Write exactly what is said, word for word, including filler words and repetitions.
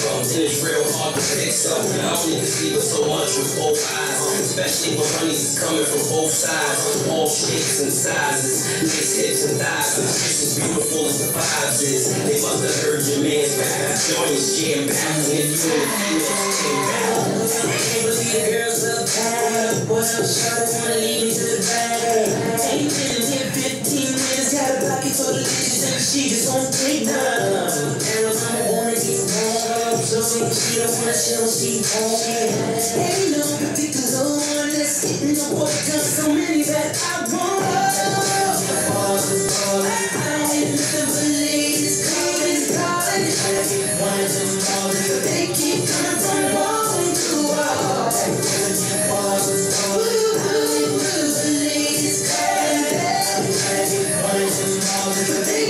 from. And it's real hard to pick some. I only can see with so much with both eyes, especially when honeys is coming from both sides, all shapes and sizes, these hips and thighs, and just as beautiful as the vibes is. They must have heard your man's back, join his jam back, and if you and the females came back. I can't believe the girls up high, boy, I'm sure they wanna leave me to the back. Ain't been here fifteen minutes, got a pocket full of dishes, and she just won't take none. And I'm wanna get mad, so she don't wanna show she bad. Ain't no particular one that's hitting the boy, cause so many that I want. I don't need nothing but ladies calling, calling. I get one of them all, they keep coming from wall to wall. I get one of them all, ladies calling. I get one of them all,